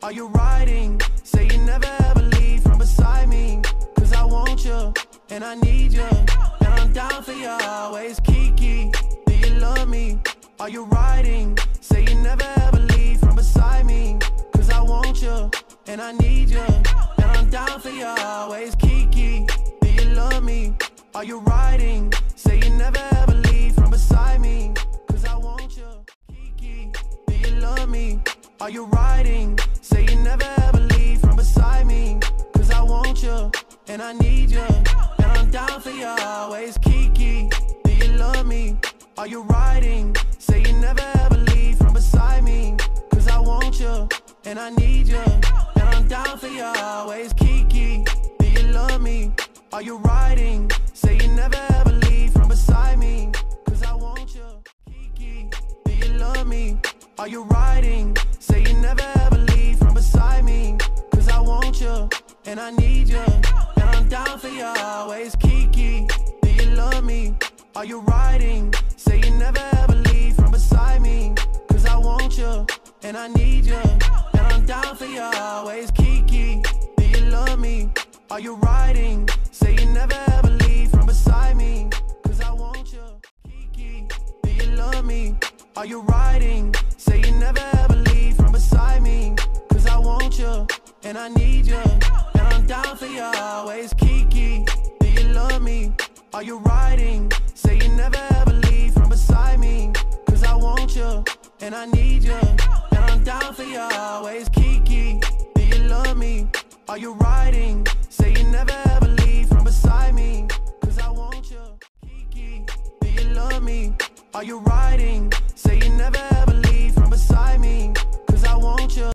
Are you riding? Say you never ever leave from beside me. Cause I want you, and I need you, and I'm down for you always. Kiki, do you love me? Are you riding? Say you never ever leave from beside me. Cause I want you, and I need you, and I'm down for you always. Kiki, do you love me? Are you riding? Say you never ever leave from beside me. Cause I want you. Kiki, do you love me? Are you riding? Say you never ever leave from beside me. Cause I want you, and I need you, and I'm down for you always. Kiki, do you love me? Are you riding? Say you never ever leave from beside me. Cause I want you, and I need you, and I'm down for you always. Kiki, do you love me? Are you riding? Say you never ever leave from beside me. Cause I want you. Kiki, do you love me? Are you riding? Say you never ever leave from beside me. Cause I want you, and I need you, and I'm down for you always. Kiki, do you love me? Are you riding? Say you never ever leave from beside me. Cause I want you, and I need you, and I'm down for you always. Kiki, do you love me? Are you riding? Say you never ever leave from beside me. Cause I want you. Kiki, do you love me? Are you riding? Say you never ever leave from beside me. Cause I want you, and I need you, and I'm down for you always. Kiki, do you love me? Are you riding? Say you never ever leave from beside me. Cause I want you, and I need you, and I'm down for you always. Kiki, do you love me? Are you riding? Say you never ever leave from beside me. Cause I want you. Kiki, do you love me? Are you riding? Say you never ever